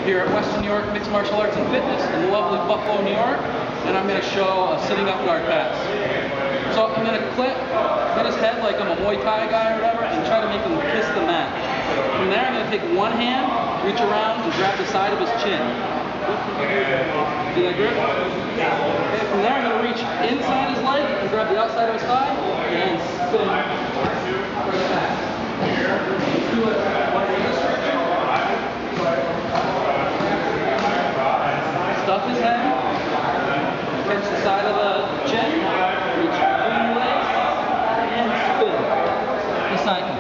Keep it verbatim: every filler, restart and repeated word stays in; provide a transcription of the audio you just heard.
here at Western New York Mixed Martial Arts and Fitness in lovely Buffalo, New York, and I'm going to show a sitting up guard pass. So I'm going to clip on his head like I'm a Muay Thai guy or whatever, and try to make him kiss the mat. From there, I'm going to take one hand, reach around, and grab the side of his chin. See that grip? Okay, from there, I'm going to reach inside his leg and grab the outside of his thigh and spin right back. Do it like this direction. Stuff his head, catch the side of the chin, reach between the legs, and spin. This side.